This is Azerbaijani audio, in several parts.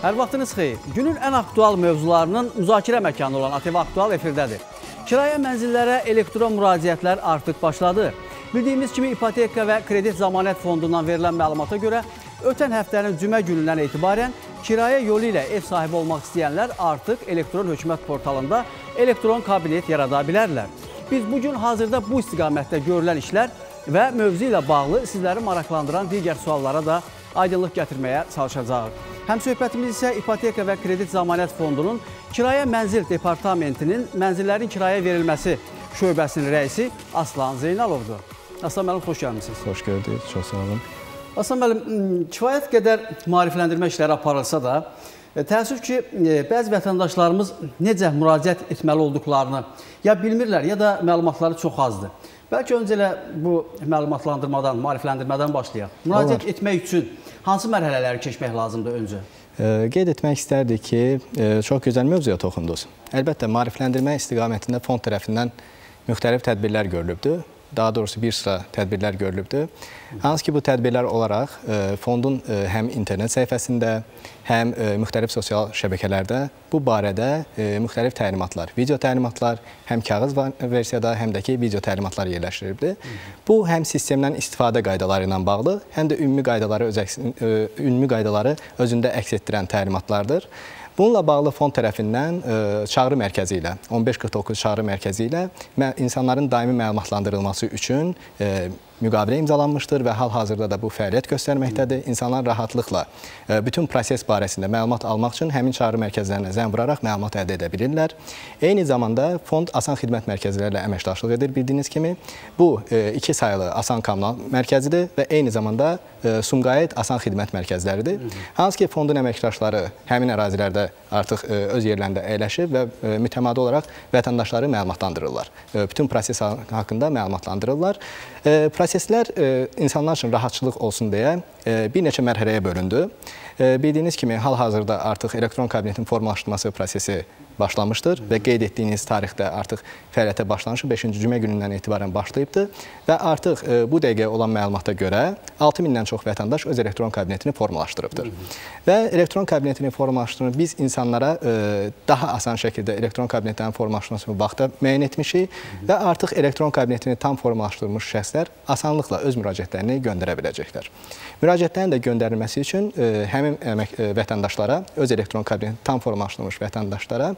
Hər vaxtınız xeyir. Günün ən aktual mövzularının müzakirə məkanı olan ATV Aktual efirdədir. Kirayə mənzillərə elektron müraciətlər artıq başladı. Bildiyimiz kimi İpoteka və Kredit Zamanət Fondundan verilən məlumata görə ötən həftənin cümə günündən etibarən kirayə yolu ilə ev sahibi olmaq istəyənlər artıq elektron hökumət portalında elektron kabinet yarada bilərlər. Biz bugün hazırda bu istiqamətdə görülən işlər və mövzu ilə bağlı sizləri maraqlandıran digər suallara da aydınlıq gətirməyə çalışacağıq. Həmsöhbətimiz isə İpoteka və Kredit Zamanət Fondunun Kirayə Mənzil Departamentinin mənzillərin kiraya verilməsi şöbəsinin rəisi Aslan Zeynalovdur. Aslan müəllim, xoş gəlmişsiniz. Xoş gördük, çox sağ olun. Aslan müəllim, kifayət qədər maarifləndirmə işləri aparılsa da, təəssüf ki, bəzi vətəndaşlarımız necə müraciət etməli olduqlarını ya bilmirlər, ya da məlumatları çox azdır. Bəlkə öncə elə bu məlumatlandırmadan, maarifləndirmədən başlayaq. Müraciət etmək üçün hansı mərhələləri keçmək lazımdır öncə? Qeyd etmək istərdik ki, çox gözəl mövzuya toxundunuz. Əlbəttə, maarifləndirmə istiqamətində fond tərəfindən müxtəlif tədbirlər görülübdür. Daha doğrusu bir sıra tədbirlər görülübdür. Hansı ki, bu tədbirlər olaraq fondun həm internet səhifəsində, həm müxtəlif sosial şəbəkələrdə bu barədə müxtəlif təlimatlar, video təlimatlar, həm kağız versiyada, həm də ki, video təlimatlar yerləşdirilibdir. Bu, həm sistemdən istifadə qaydaları ilə bağlı, həm də ümumi qaydaları özündə əks etdirən təlimatlardır. Bununla bağlı fond tərəfindən çağrı mərkəzi ilə, 1549 çağrı mərkəzi ilə insanların daimi məlumatlandırılması üçün müqavilə imzalanmışdır və hal-hazırda da bu fəaliyyət göstərməkdədir. İnsanlar rahatlıqla bütün proses barəsində məlumat almaq üçün həmin çağrı mərkəzlərinə zəng vuraraq məlumat əldə edə bilirlər. Eyni zamanda fond asan xidmət mərkəzləri ilə əməkdaşlıq edir, bildiyiniz kimi. Bu, 2 sayılı asan kommunal mərkəzidir və eyni zamanda Sumqayıt asan xidmət mərkəzləridir. Hansı ki, fondun əməkdaşları həmin ərazilərdə artıq öz yerlərində əyləşib və mütəmadi olaraq vətəndaşları məlumatlandırırlar. Bütün proses haqqında məlumatlandırırlar. Proseslər insanlar üçün rahatçılıq olsun deyə bir neçə mərhələyə bölündü. Bildiyiniz kimi, hal-hazırda artıq elektron kabinetin formalaşdırması prosesi başlamışdır və qeyd etdiyiniz tarixdə artıq fəaliyyətə başlanışı 5-ci cümə günündən etibarən başlayıbdır və artıq bu dəqiqə olan məlumata görə 6000-dən çox vətəndaş öz elektron kabinetini formalaşdırıbdır. Və elektron kabinetini formalaşdırıb biz insanlara daha asan şəkildə elektron kabinetlərin formalaşdırılması vaxtda müəyyən etmişik və artıq elektron kabinetini tam formalaşdırılmış şəxslər asanlıqla öz müraciətlərini göndərə biləcəklər. Müraciətlərin də göndərilməsi üçün həmin vətəndaşlara, öz elektron kabineti tam formalaşdırılmış vətəndaşlara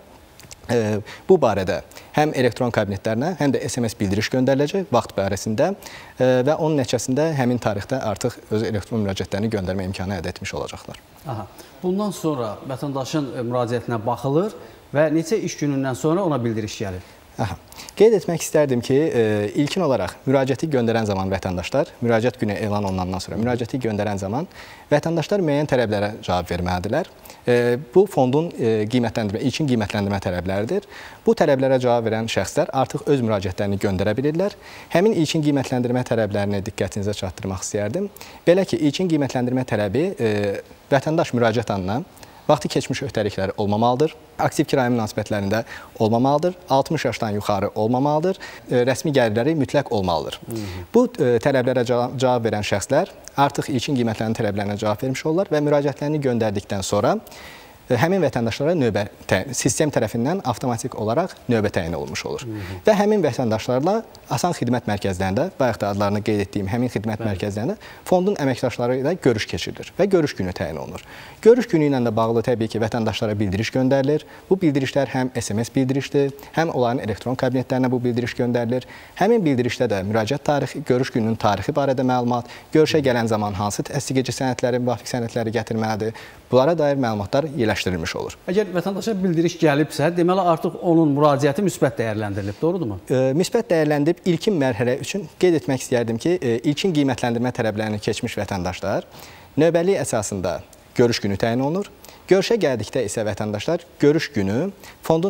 bu barədə həm elektron kabinetlərinə, həm də SMS bildiriş göndəriləcək vaxt barəsində və onun nəticəsində həmin tarixdə artıq öz elektron müraciətlərini göndərmə imkanı əldə etmiş olacaqlar. Bundan sonra vətəndaşın müraciətinə baxılır və neçə iş günündən sonra ona bildiriş gəlir? Qeyd etmək istərdim ki, ilkin olaraq müraciəti göndərən zaman vətəndaşlar, müraciət günü elan olunandan sonra müraciəti göndərən zaman vətəndaşlar müəyyən tələblərə cavab verməlidirlər. Bu, fondun ilkin qiymətləndirmə tələbləridir. Bu tələblərə cavab verən şəxslər artıq öz müraciətlərini göndərə bilirlər. Həmin ilkin qiymətləndirmə tələblərini diqqətinizə çatdırmaq istəyərdim. Belə ki, ilkin qiymətləndirmə tələbi vətəndaş müraciət anına vaxtı keçmiş öhdəlikləri olmamalıdır, aktiv kirayə münasibətlərində olmamalıdır, 60 yaşdan yuxarı olmamalıdır, rəsmi gəlirləri mütləq olmalıdır. Bu tələblərə cavab verən şəxslər artıq ilkin qiymətləndirmə tələblərinə cavab vermiş olurlar və müraciətlərini göndərdikdən sonra həmin vətəndaşlara sistem tərəfindən avtomatik olaraq növbə təyin olunmuş olur. Və həmin vətəndaşlarla asan xidmət mərkəzlərində, bayaq da adlarını qeyd etdiyim həmin xidmət mərkəzlərində fondun əməkdaşları ilə görüş keçirilir və görüş günü təyin olunur. Görüş günü ilə də bağlı təbii ki, vətəndaşlara bildiriş göndərilir. Bu bildirişlər həm SMS bildirişdir, həm onların elektron kabinetlərinə bu bildiriş göndərilir. Həmin bildirişdə də müraciət tarixi, görüş gününün tarixi barədə məlumat, görüşə gələn zaman hansı təsdiq edici sənədləri, müvafiq sənədləri gətirməlidir, bunlara dair məlumatlar yerləşdirilmiş olur. Əgər vətəndaşa bildiriş gəlibsə, deməli artıq onun müraciəti müsbət dəyərləndirilib, doğrudurmu? Müsbət dəyərləndirib ilkin mərhələ üçün qeyd etmək istəyərdim ki, ilkin qiymətləndirmə tələblərini keçmiş vətəndaşlar növbəlik əsasında görüş günü təyin olunur. Görüşə gəldikdə isə vətəndaşlar görüş günü fondun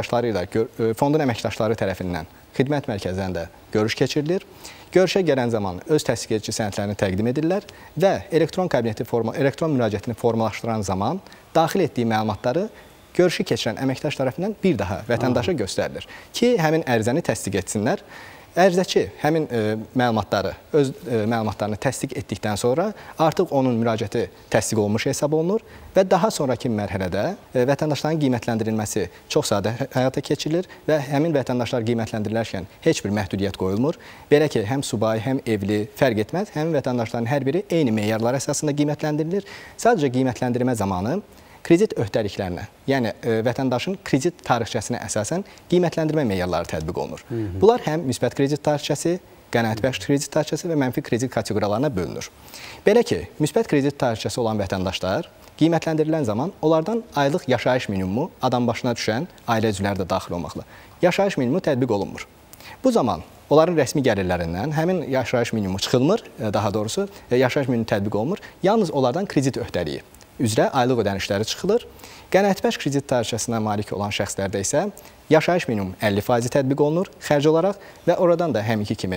əməkdaşları tərəfindən xidmət mərkəzlərində görüş keçirilir. Görüşə gələn zaman öz təsdiq edici sənədlərini təqdim edirlər və elektron müraciətini formalaşdıran zaman daxil etdiyi məlumatları görüşü keçirən əməkdaş tərəfindən bir daha vətəndaşa göstərilir ki, həmin ərizəni təsdiq etsinlər Ərizəçi həmin məlumatları, öz məlumatlarını təsdiq etdikdən sonra artıq onun müraciəti təsdiq olunmuş hesab olunur və daha sonraki mərhələdə vətəndaşların qiymətləndirilməsi çox sadə həyata keçirilir və həmin vətəndaşlar qiymətləndirilərkən heç bir məhdudiyyət qoyulmur. Belə ki, həm subay, həm evli fərq etməz, həmin vətəndaşların hər biri eyni meyarlar əsasında qiymətləndirilir. Sadəcə qiymətləndirmə zamanı kredit öhdəliklərinə, yəni vətəndaşın kredit tarixçəsinə əsasən qiymətləndirmə meyarları tətbiq olunur. Bunlar həm müsbət kredit tarixçəsi, qənaətbəxş kredit tarixçəsi və mənfi kredit kateqoriyalarına bölünür. Belə ki, müsbət kredit tarixçəsi olan vətəndaşlar qiymətləndirilən zaman onlardan aylıq yaşayış minimumu, adam başına düşən ailə üzvləri də daxil olmaqla, yaşayış minimumu tətbiq olunmur. Bu zaman onların rəsmi gəlirlərindən həmin yaşayış minimumu çıxılmır, daha doğrusu yaşayış minimumu tətbiq olunmur, yalnız onlardan kredit öhdəliyi üzrə aylıq ödənişləri çıxılır. Qənaətbəxş kredit tarixçəsinə malik olan şəxslərdə isə yaşayış minimum 50% tətbiq olunur xərc olaraq və oradan da həminki kimi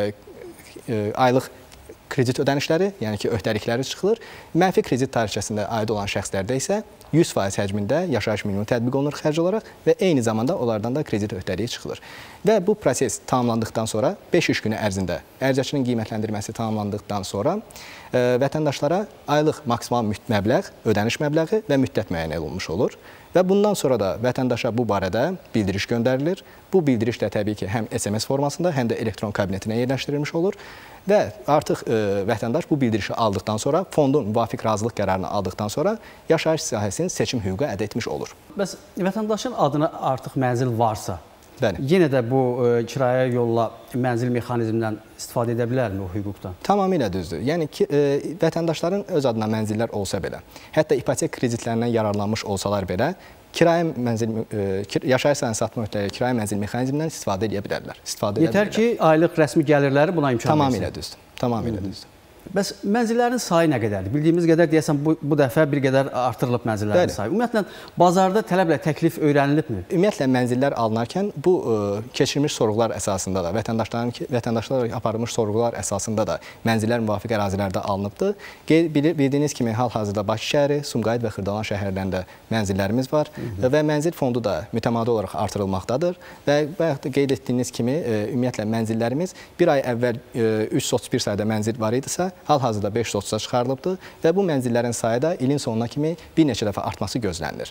aylıq kredit ödənişləri, yəni ki, öhdəlikləri çıxılır. Mənfi kredit tarixçəsində aid olan şəxslərdə isə 100% həcmində yaşayış minimumu tətbiq olunur xərc olaraq və eyni zamanda onlardan da kredit öhdəliyi çıxılır. Və bu proses tamamlandıqdan sonra 5 iş günü ərzində ərizəçinin qiymətləndirməsi tamamlandıqdan sonra vətəndaşlara aylıq maksimal məbləğ, ödəniş məbləği və müddət müəyyən olunmuş olur. Və bundan sonra da vətəndaşa bu barədə bildiriş göndərilir. Bu bildiriş də təbii ki, həm SMS formasında, həm də elektron kabinetinə yerləşdirilmiş olur. Və artıq vətəndaş bu bildirişi aldıqdan sonra, fondun müvafiq razılıq qərarını aldıqdan sonra yaşayış sahəsinin seçim hüququ əldə etmiş olur. Bəs vətəndaşın adına artıq mənzil varsa, bəli, yenə də bu kirayə yolla mənzil mexanizmindən istifadə edə bilərmi o hüquqdan? Tamamilə düzdür. Yəni ki, vətəndaşların öz adına mənzillər olsa belə, hətta ipotek kreditlərindən yararlanmış olsalar belə, yaşayış sahəsini satma öhdəliyi kirayə mənzil mexanizmindən istifadə edə bilərlər. Yetər ki, aylıq rəsmi gəlirləri buna imkan versin. Tamamilə düzdür. Tamamilə düzdür. Bəs mənzillərin sayı nə qədərdir? Bildiyimiz qədər deyəsən bu dəfə bir qədər artırılıb mənzillərin sayı. Ümumiyyətlə, bazarda tələblə təklif öyrənilibmi? Ümumiyyətlə, mənzillər alınarkən bu keçirilmiş sorğular əsasında da, vətəndaşlar aparılmış sorğular əsasında da mənzillər müvafiq ərazilərdə alınıbdır. Bildiyiniz kimi, hal-hazırda Bakı şəhəri, Sumqayıt və Xırdalan şəhərlərində mənzillərimiz var və mənzil fondu da mütəmadi olaraq artırılmaqdadır. Və bayaq da qeyd etdiyiniz kimi, ümumiyyətlə, mənzillərimiz bir ay əvvəl 331 sayda mənzil var idisə, hal-hazırda 530-a çıxarılıbdır və bu mənzillərin sayı da ilin sonuna kimi bir neçə dəfə artması gözlənilir.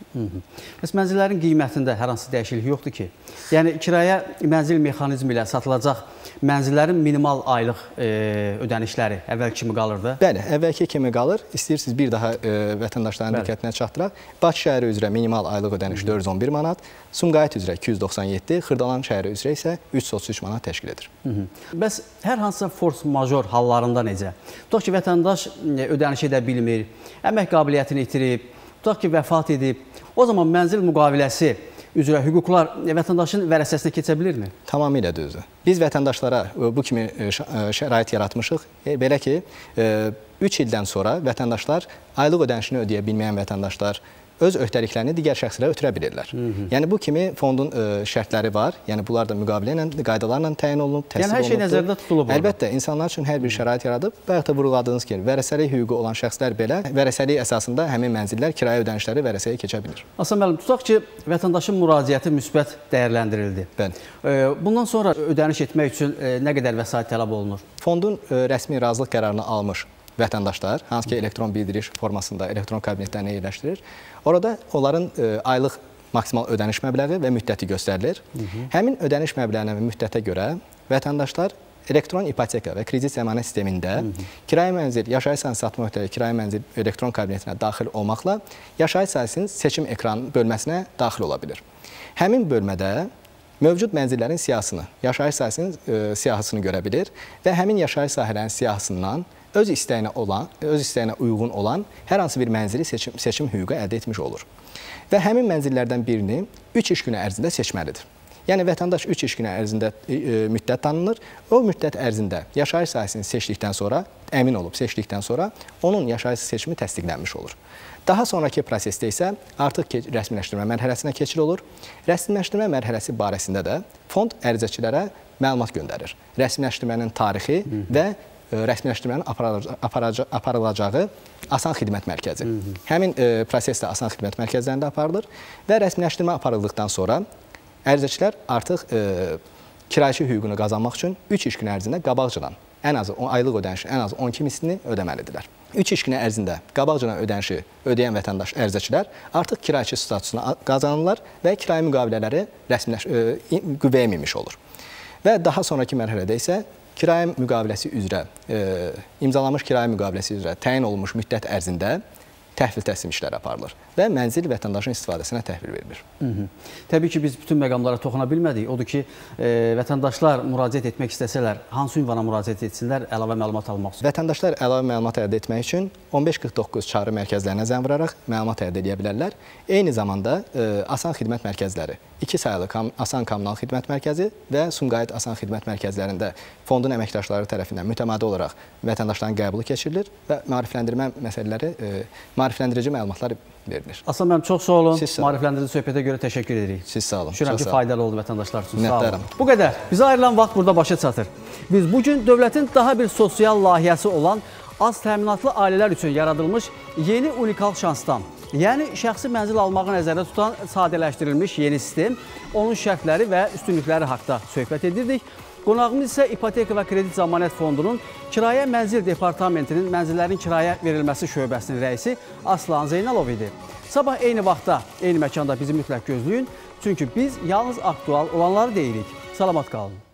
Bəs mənzillərin qiymətində hər hansı dəyişiklik yoxdur ki? Yəni, kirayə mənzil mexanizmi ilə satılacaq mənzillərin minimal aylıq ödənişləri əvvəlki kimi qalırdı? Bəli, əvvəlki kimi qalır. İstəyirsiniz bir daha vətəndaşların diqqətinə çatdıraq. Bakı şəhəri üzrə minimal aylıq ödəniş 411 manat, Sumqayıt üzrə 297, Xırdalan şəhəri üzrə isə 333 manat təşkil edir. Bəs hər hansısa force major hallarında necə? Tutaq ki, vətəndaş ödəniş edə bilmir, əmək qabiliyyətini itirib, tutaq ki, vəfat edib, o zaman mənzil müqaviləsi üzrə hüquqlar vətəndaşın vərəsəsinə keçə bilirmi? Tamamilə düzdür. Biz vətəndaşlara bu kimi şərait yaratmışıq. Belə ki, 3 ildən sonra vətəndaşlar aylıq ödənişini ödəyə bilməyən vətəndaşlar öz öhdəliklərini digər şəxslərə ötürə bilirlər. Yəni, bu kimi fondun şərtləri var. Yəni, bunlar da müqavilə ilə, qaydalarla təyin olunub, təsdiq olunubdur. Yəni, hər şey nəzərdə tutulub orada. Əlbəttə, insanlar üçün hər bir şərait yaradıb. Bayaq da vurğuladığınız kimi, vərəsəlik hüququ olan şəxslər belə, vərəsəlik əsasında həmin mənzillər kirayə ödənişləri vərəsəyə keçə bilir. Aslan müəllim, tutaq ki, vətəndaşın müraciəti müsbət dəyərləndirildi. Bəli. Bundan sonra ödəniş etmək üçün nə qədər vəsait tələb olunur? Fondun rəsmi razılıq qərarını almış vətəndaşlar, hansı ki, elektron bildiriş formasında elektron kabinetlərinə yerləşdirir. Orada onların aylıq maksimal ödəniş məbləği və müddəti göstərilir. Həmin ödəniş məbləğinə və müddətə görə vətəndaşlar elektron ipoteka və kredit zəmanət sistemində kirayə mənzil, yaşayış sahəsini satma öhdəliyi kirayə mənzil elektron kabinetinə daxil olmaqla yaşayış sahəsinin seçim ekran bölməsinə daxil ola bilir. Həmin bölmədə mövcud mənzillərin siyahısını, yaşayış sahəsinin siyahısını görə bilir və həmin yaşayış sahələrinin siyahısından öz istəyinə uyğun olan hər hansı bir mənzili seçim hüququ əldə etmiş olur. Və həmin mənzillərdən birini 3 iş günü ərzində seçməlidir. Yəni, vətəndaş 3 iş günü ərzində müddət tanınır. O müddət ərzində yaşayış sahəsini seçdikdən sonra, əmin olub seçdikdən sonra onun yaşayış seçimi təsdiqlənmiş olur. Daha sonraki prosesdə isə artıq rəsmiləşdirmə mərhələsinə keçid olur. Rəsmiləşdirmə mərhələsi barəsində də fond ərizəçilərə məlumat göndərir. Rəsmiləşdirmənin tarixi və rəsmiləşdirmənin aparılacağı Asan Xidmət Mərkəzi. Həmin proses də Asan Xidmət Mərkəzlərində aparılır və rəsmiləşdirmə aparıldıqdan sonra ərizəçilər artıq kirayə hüququnu qazanmaq üçün 3 iş günü ərzində qabaqcadan ən azı aylıq ödənişin ən azı 12 mislini ödəməlidirlər. 3 iş günü ərzində qabaqcadan ödənişi ödəyən vətəndaş ərizəçilər artıq kirayə statusuna qazanırlar və kirayə müqavilələri qüvvəyə minmiş olur. Və daha sonraki mərhələdə isə kirayə müqaviləsi üzrə, imzalanmış kirayə müqaviləsi üzrə təyin olunmuş müddət ərzində təhvil təslim işləri aparılır və mənzil vətəndaşın istifadəsinə təhvil verilir. Təbii ki, biz bütün məqamlara toxuna bilmədik. Odur ki, vətəndaşlar müraciət etmək istəsələr, hansı ünvana müraciət etsinlər əlavə məlumat almaq üçün? Vətəndaşlar əlavə məlumat əldə etmək üçün 1549 çağrı mərkəzlərinə zəng vuraraq məlumat əldə edə bilərlər. Eyni zamanda Asan Xidmət Mərkəzləri, 2 sayılı Asan Kommunal Xidmət Mərkəzi və Sumqayıt Asan Xidmət Mərkəzlərində fondun əməkdaşları tərəfindən mütəmadi olaraq vətəndaşların qəbulu keçirilir və maarifləndirmə məsələləri, maarifləndirici məlumatlar verilir. Aslan müəllim, çox sağ olun. Maarifləndirici söhbətə görə təşəkkür edirik. Siz sağ olun. Düşünürəm ki, faydalı oldu vətəndaşlar üçün. Sağ olun. Bu qədər. Bizə ayrılan vaxt burada başa çatır. Biz bugün dövlətin daha bir sosial layihəsi olan az təminatlı ailələr üçün yaradılmış yeni unikal şansdan, yəni şəxsi mənzil almağı nəzərdə tutan sadələşdirilmiş yeni sistem, onun şərtləri və üstünlükləri haqqında söhbət edirdik. Qonağımız isə İpoteka və Kredit Zəmanət Fondunun Kirayə Mənzil Departamentinin mənzillərin kirayə verilməsi şöbəsinin rəisi Aslan Zeynalov idi. Sabah eyni vaxtda, eyni məkanda bizi mütləq gözləyin. Çünki biz yalnız aktual olanları deyirik. Salamat qalın.